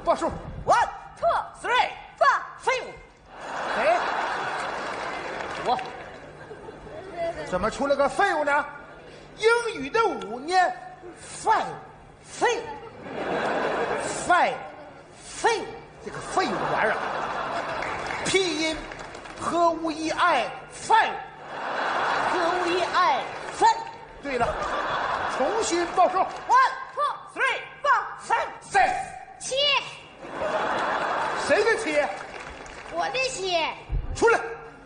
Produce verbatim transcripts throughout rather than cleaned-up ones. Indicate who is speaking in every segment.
Speaker 1: 报数
Speaker 2: ，one
Speaker 3: two
Speaker 2: three
Speaker 3: four
Speaker 2: 废物，
Speaker 1: 谁？
Speaker 2: 我
Speaker 1: 怎么出了个废物呢？英语的五念 five
Speaker 2: 废物，
Speaker 1: five
Speaker 2: 废物，
Speaker 1: 这个废物玩意儿，拼音和无一爱 five。
Speaker 2: 和为爱分。
Speaker 1: 对了，重新报数
Speaker 2: one
Speaker 3: two
Speaker 2: three
Speaker 3: four
Speaker 2: five
Speaker 1: 三。
Speaker 3: 七，
Speaker 1: 谁的七？
Speaker 3: 我的七。
Speaker 1: 出来！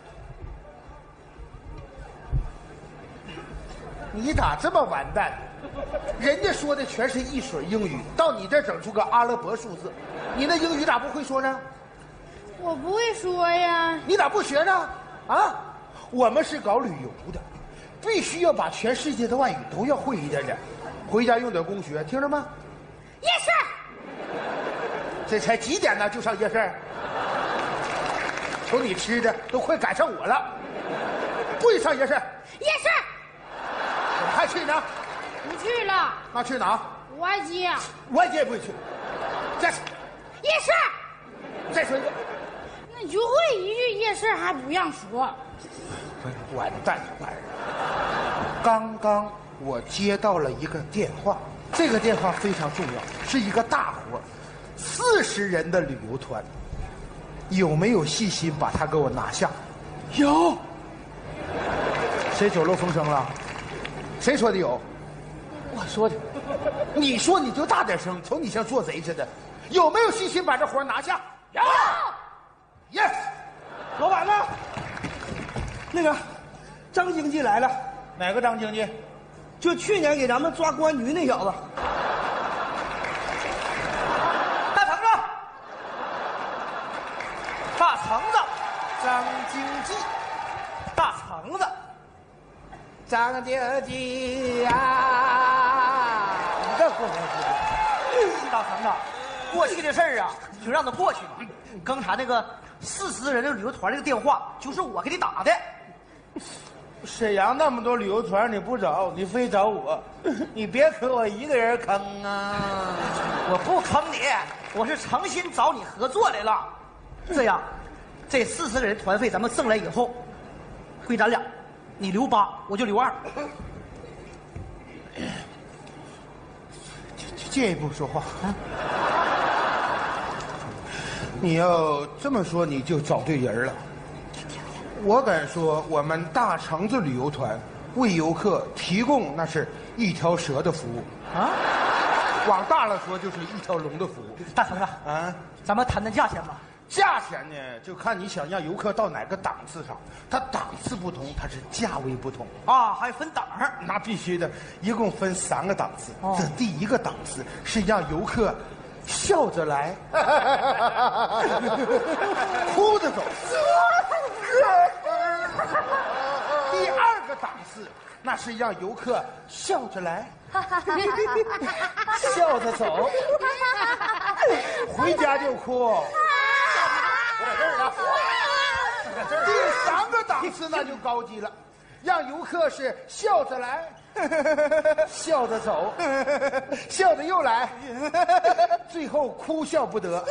Speaker 1: 你咋这么完蛋？人家说的全是一水英语，到你这整出个阿拉伯数字，你那英语咋不会说呢？
Speaker 3: 我不会说呀。
Speaker 1: 你咋不学呢？啊，我们是搞旅游的，必须要把全世界的外语都要会一点点，回家用点功学，听着吗？
Speaker 3: 夜市。
Speaker 1: 这才几点呢，就上夜市？瞅你吃的都快赶上我了，不许上夜市！
Speaker 3: 夜市。
Speaker 1: 怎么还去呢？
Speaker 3: 不去了。
Speaker 1: 那去哪？
Speaker 3: 我姐。
Speaker 1: 我也不会去。再
Speaker 3: 夜市。
Speaker 1: 再说一个。
Speaker 3: 那你就会一句夜市还不让说。
Speaker 1: 完蛋了，玩意儿！刚刚我接到了一个电话，这个电话非常重要，是一个大活，四十人的旅游团，有没有细心把它给我拿下？有。谁走漏风声了？谁说的有？我说的。你说你就大点声，瞅你像做贼似的。有没有细心把这活拿下？有。Yes。
Speaker 4: 老板呢？那个张经济来了。
Speaker 1: 哪个张经济？
Speaker 4: 就去年给咱们抓公安局那小子。
Speaker 2: 大橙子，大橙子，
Speaker 1: 张经济。
Speaker 2: 大橙子，
Speaker 1: 张经济呀！你这过年时
Speaker 2: 大橙子，过去的事儿啊，就让它过去吧。刚才那个四十人的旅游团这个电话，就是我给你打的。
Speaker 1: 沈阳那么多旅游团你不找，你非找我，你别可我一个人坑啊！
Speaker 2: 我不坑你，我是诚心找你合作来了。这样，这四十个人团费咱们挣来以后，归咱俩，你留八，我就留二。
Speaker 1: 进一步说话。你要这么说，你就找对人了。我敢说，我们大橙子旅游团为游客提供那是一条蛇的服务
Speaker 2: 啊，
Speaker 1: 往大了说就是一条龙的服务。
Speaker 2: 大橙子
Speaker 1: 啊，
Speaker 2: 咱们谈谈价钱吧。
Speaker 1: 价钱呢，就看你想让游客到哪个档次上，它档次不同，它是价位不同
Speaker 2: 啊，还分档儿。
Speaker 1: 那必须的，一共分三个档次。
Speaker 2: 哦、
Speaker 1: 这第一个档次是让游客笑着来，哭着走。第二个档次，那是让游客笑着来，笑着走，回家就哭。我在这儿呢。第三个档次那就高级了，让游客是笑着来，笑着走，笑着又来，最后哭笑不得。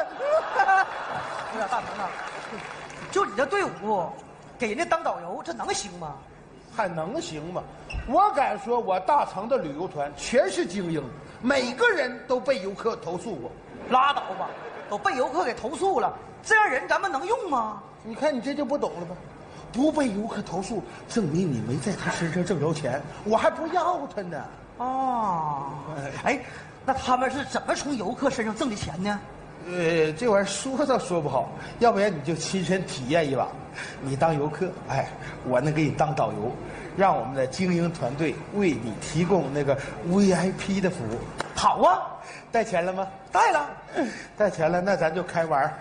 Speaker 2: 哎呀，大橙子，就你这队伍，给人家当导游，这能行吗？
Speaker 1: 还能行吗？我敢说，我大成的旅游团全是精英，每个人都被游客投诉过。
Speaker 2: 拉倒吧，都被游客给投诉了，这样人咱们能用吗？
Speaker 1: 你看你这就不懂了吧？不被游客投诉，证明你没在他身上挣着钱，我还不要他呢。
Speaker 2: 哦，哎，那他们是怎么从游客身上挣的钱呢？
Speaker 1: 呃，这玩意儿说倒说不好，要不然你就亲身体验一把。你当游客，哎，我能给你当导游，让我们的精英团队为你提供那个 V I P 的服务。
Speaker 2: 好啊，
Speaker 1: 带钱了吗？
Speaker 2: 带了，
Speaker 1: 带钱了，那咱就开玩。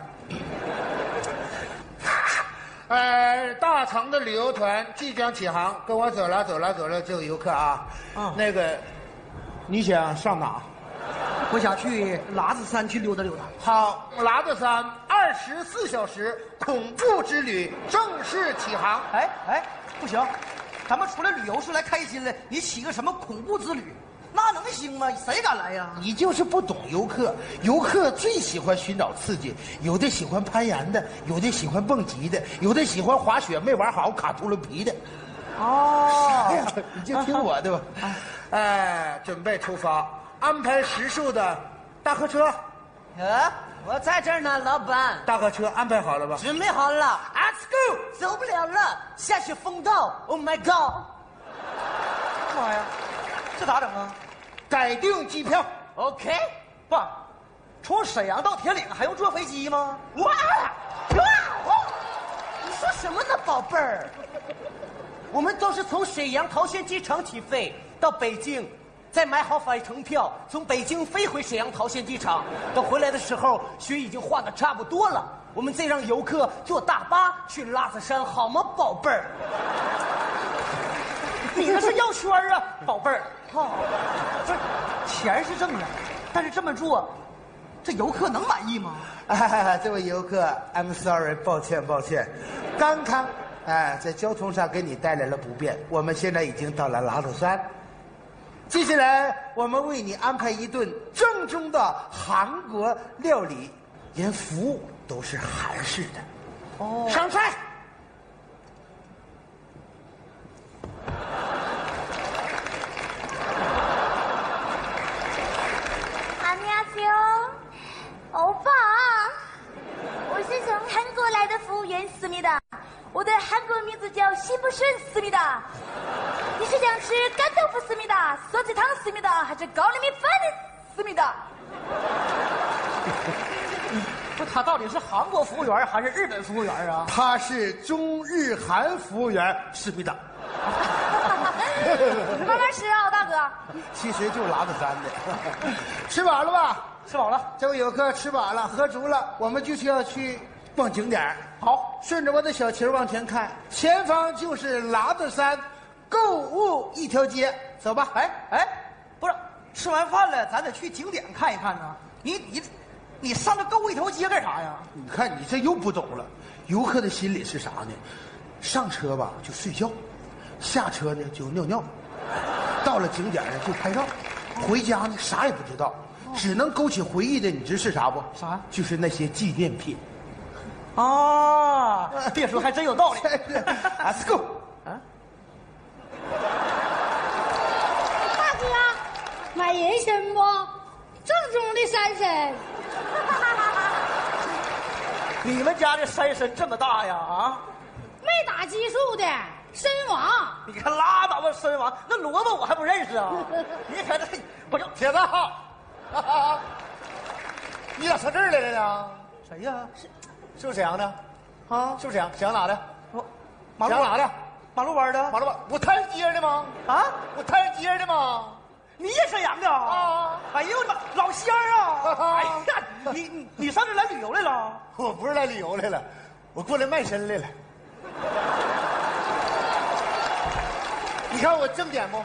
Speaker 1: 呃，大成的旅游团即将起航，跟我走了走了走了，这有游客啊。
Speaker 2: 嗯，
Speaker 1: 那个，你想上哪？
Speaker 2: 我想去喇子山去溜达溜达。
Speaker 1: 好，喇子山二十四小时恐怖之旅正式起航。
Speaker 2: 哎哎，不行，咱们出来旅游是来开心的，你起个什么恐怖之旅？ 那能行吗？谁敢来呀？
Speaker 1: 你就是不懂游客，游客最喜欢寻找刺激，有的喜欢攀岩的，有的喜欢蹦极的，有的喜欢滑雪没玩好卡秃噜皮的。
Speaker 2: 哦，
Speaker 1: 哎呀，你就听我的吧。哎，准备出发，安排时速的大客车。
Speaker 5: 呃，我在这儿呢，老板。
Speaker 1: 大客车安排好了吧？
Speaker 5: 准备好了
Speaker 1: Let's go。
Speaker 5: 走不了了，下去风道 ！Oh my god！
Speaker 2: 妈呀，这咋整啊？
Speaker 1: 改订机票。
Speaker 5: OK，
Speaker 2: 爸，从沈阳到铁岭还用坐飞机吗？
Speaker 5: 哇哇！你说什么呢，宝贝儿？我们都是从沈阳桃县机场起飞到北京，再买好返程票，从北京飞回沈阳桃县机场。等回来的时候，雪已经化得差不多了，我们再让游客坐大巴去拉萨山，好吗，宝贝儿？
Speaker 2: 你这是要圈啊，宝贝儿！哦，不是，钱是挣了，但是这么做，这游客能满意吗？
Speaker 1: 哎，这位游客 ，I'm sorry， 抱歉抱歉，刚刚哎在交通上给你带来了不便。我们现在已经到了拉萨山，接下来我们为你安排一顿正宗的韩国料理，连服务都是韩式的。哦，上菜。
Speaker 6: 欧巴，我是从韩国来的服务员思密达，我的韩国名字叫辛不顺思密达。你是想吃干豆腐思密达、酸菜汤思密达，还是高丽米饭的思密达？
Speaker 2: 不，他到底是韩国服务员还是日本服务员啊？
Speaker 1: 他是中日韩服务员思密达。
Speaker 6: 慢慢吃啊，大哥。
Speaker 1: 其实就拉萨山的。吃饱了吧？
Speaker 2: 吃饱了，
Speaker 1: 这位游客吃饱了，喝足了，我们就是要去逛景点。
Speaker 2: 好，
Speaker 1: 顺着我的小旗往前看，前方就是拉萨山购物一条街，走吧。
Speaker 2: 哎哎，不是，吃完饭了，咱得去景点看一看呢。你你你上这购物一条街干啥呀？
Speaker 1: 你看你这又不懂了，游客的心理是啥呢？上车吧就睡觉，下车呢就尿尿，到了景点呢就拍照，回家呢啥也不知道。 只能勾起回忆的，你知是啥不？
Speaker 2: 啥？
Speaker 1: 就是那些纪念品。
Speaker 2: 啊，别说还真有道理。
Speaker 1: Let's go。啊，
Speaker 3: 大哥，买人参不？正宗的山参。
Speaker 2: 你们家这山参这么大呀？啊？
Speaker 3: 没打激素的参王。
Speaker 2: 你看拉倒吧，参王，那萝卜我还不认识啊！你看这，我就
Speaker 4: 铁子。 哈哈，你咋上这儿来了呢？
Speaker 2: 谁呀？
Speaker 4: 是是不是沈阳的？
Speaker 2: 啊，
Speaker 4: 是不是沈阳？沈阳哪的？
Speaker 2: 我马
Speaker 4: 沈阳哪的？
Speaker 2: 马路湾的。
Speaker 4: 马路湾，我太原街的吗？
Speaker 2: 啊，
Speaker 4: 我太原街的吗？
Speaker 2: 你也沈阳的啊？哎呦我的妈，老乡啊！哎呀，你你你上这来旅游来了？
Speaker 4: 我不是来旅游来了，我过来卖身来了。你看我正点不？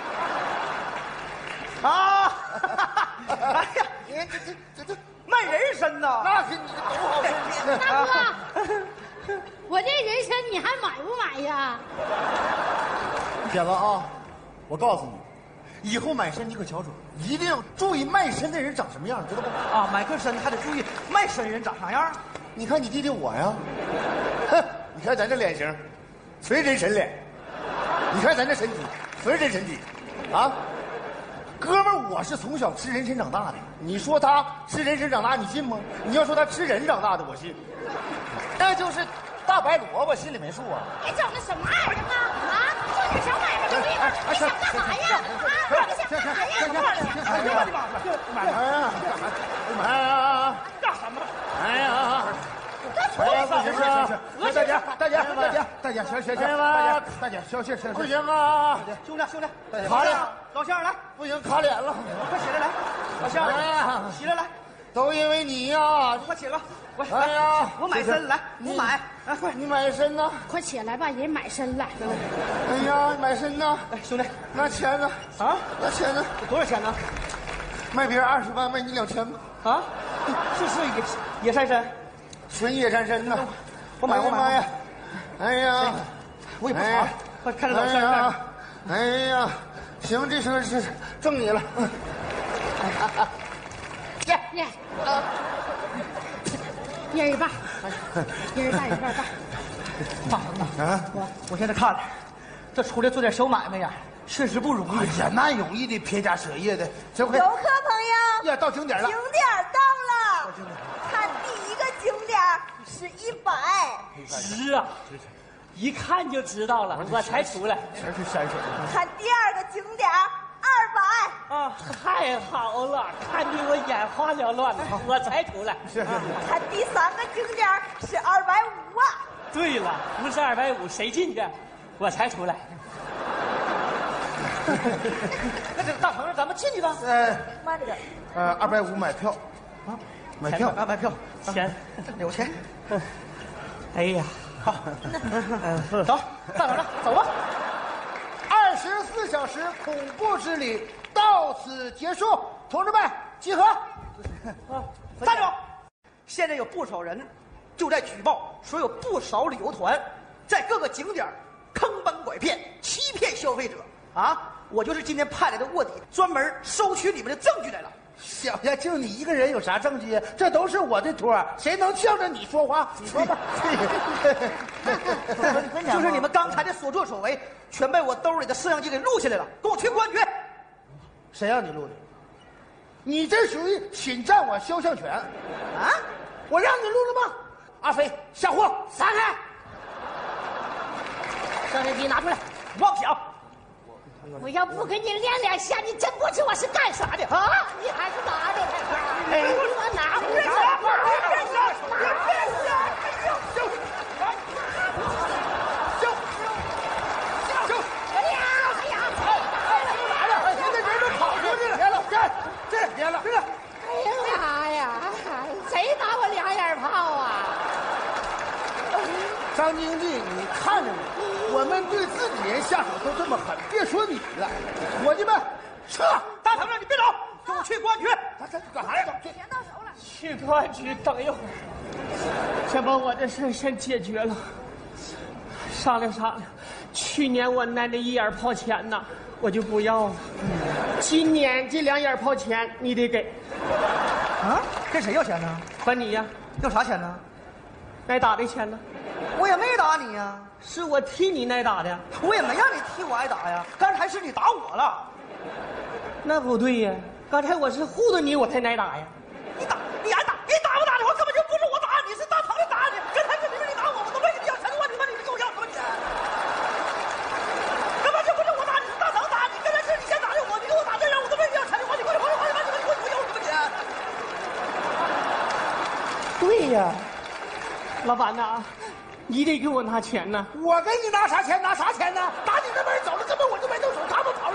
Speaker 2: 啊！哎呀，
Speaker 4: 你看这这这这
Speaker 2: 卖人参呐！
Speaker 4: 那可你这多好事！
Speaker 3: 大哥，我这人参你还买不买呀？
Speaker 4: 铁子啊，我告诉你，以后买参你可瞧准，一定要注意卖参的人长什么样，知道不？
Speaker 2: 啊，买个参还得注意卖参人长啥样。
Speaker 4: 你看你弟弟我呀，哼，你看咱这脸型，纯人参脸；你看咱这身体，纯人参体，啊。 哥们儿，我是从小吃人参长大的。你说他吃人参长大，你信吗？你要说他吃人长大的，我信。那就是大白萝卜，心里没数啊！
Speaker 6: 你整的什么玩意儿啊？啊，做点小买卖的地方，你想干嘛呀？啊，你想干嘛呀？
Speaker 2: 哎呀我的妈！
Speaker 4: 买呀，买呀，
Speaker 2: 干什么？
Speaker 4: 哎呀！
Speaker 1: 哎呀，不行啊！大姐，大姐，大姐，大姐，行行行，大姐，大姐，消气消气，
Speaker 4: 不行啊！
Speaker 2: 兄弟兄弟，
Speaker 4: 卡脸，
Speaker 2: 老乡来，
Speaker 4: 不行，卡脸了，
Speaker 2: 快起来来，老乡，起来来，
Speaker 4: 都因为你呀！
Speaker 2: 快起来，我
Speaker 4: 哎呀，
Speaker 2: 我买参来，我买，来快，
Speaker 4: 你买参呢？
Speaker 3: 快起来吧，人买参了。
Speaker 4: 哎呀，买参呢？
Speaker 2: 哎，兄弟，
Speaker 4: 那钱呢？
Speaker 2: 啊，
Speaker 4: 那钱呢？
Speaker 2: 多少钱呢？
Speaker 4: 卖别人二十万，卖你两千吧。
Speaker 2: 啊，这是野野山参。
Speaker 4: 纯野山参呐，
Speaker 2: 我买我买
Speaker 4: 呀！哎呀，
Speaker 2: 我也不查，快看着老乡看。
Speaker 4: 哎呀， 行，这事是挣你了。
Speaker 3: 耶耶，啊，一人一半，一人一半，一半一半。
Speaker 2: 大鹏啊，
Speaker 4: 啊，
Speaker 2: 我我现在看着，这出来做点小买卖呀，确实不容易。
Speaker 1: 哎呀，那容易的，撇家舍业的，这回
Speaker 6: 游客朋友，
Speaker 1: 呀，到景点了
Speaker 6: 景。点到了，看第一个景点是一百，
Speaker 7: 是啊，一看就知道了，我才出来。
Speaker 4: 全是山水。
Speaker 6: 看第二个景点二百，
Speaker 7: 啊，太好了，看得我眼花缭乱了，我才出来。
Speaker 4: 是是是。
Speaker 6: 看第三个景点是二百五啊。
Speaker 7: 对了，不是二百五，谁进去？我才出来。
Speaker 2: 那这个大鹏，咱们进去吧。
Speaker 1: 呃
Speaker 6: 慢点，
Speaker 1: 呃，二百五买票，啊，买票。
Speaker 2: 买买票，
Speaker 7: 钱，
Speaker 2: 有钱。
Speaker 7: 哎呀，
Speaker 2: 好，走，大鹏了，走吧。
Speaker 1: 二十四小时恐怖之旅到此结束，同志们集合。
Speaker 2: 站住！现在有不少人就在举报说有不少旅游团在各个景点坑蒙拐骗、欺骗消费者啊！我就是今天派来的卧底，专门收取你们的证据来了。
Speaker 1: 小呀，就你一个人有啥证据？这都是我的托，谁能叫着你说话？你说吧。
Speaker 2: 就是你们刚才的所作所为，全被我兜里的摄像机给录下来了，给我去公安局。
Speaker 1: 谁让你录的？你这属于侵占我肖像权啊！我让你录了吗？阿飞，下货，撒开！
Speaker 3: 摄像机拿出来！
Speaker 2: 妄想！
Speaker 3: 我要不跟你连连线，你真不知我是干啥的啊！你还是拿着才快！哎，我拿不
Speaker 1: 别了，别了！
Speaker 3: 哎呀妈呀！谁打我两眼炮啊？
Speaker 1: 张经济，你看着我，我们对自己人下手都这么狠，别说你了，伙计们，撤！
Speaker 2: 大堂长，你别走，跟我去公安局。
Speaker 1: 他这干啥呀？
Speaker 6: 钱到手了。
Speaker 7: 去公安局等一会儿，先把我的事先解决了。商量商量，去年我拿的一眼炮钱呐，我就不要了。今年这两眼炮钱你得给，
Speaker 2: 啊？跟谁要钱呢？
Speaker 7: 还你呀？
Speaker 2: 要啥钱呢？
Speaker 7: 挨打的钱呢？
Speaker 2: 我也没打你呀，
Speaker 7: 是我替你挨打的。
Speaker 2: 我也没让你替我挨打呀，刚才是你打我了。
Speaker 7: 那不对呀，刚才我是护着你，我才挨打呀。
Speaker 2: 你打，你挨打，你打不打的？我根本就不是我打你，是大堂的打你。刚才是你你打我，我都没跟你要钱，我你妈你给我要什么钱？根本就不是我打你，是大堂打你。刚才是你先打的我，你给我打这样，我都没跟你要钱，你快你快你快你快你快你快你给我要什么钱？
Speaker 7: 对呀，老板呐，你得给我拿钱呐。
Speaker 1: 我给你拿啥钱？拿啥钱呢？打你那边走了，根本我就没动手，他们跑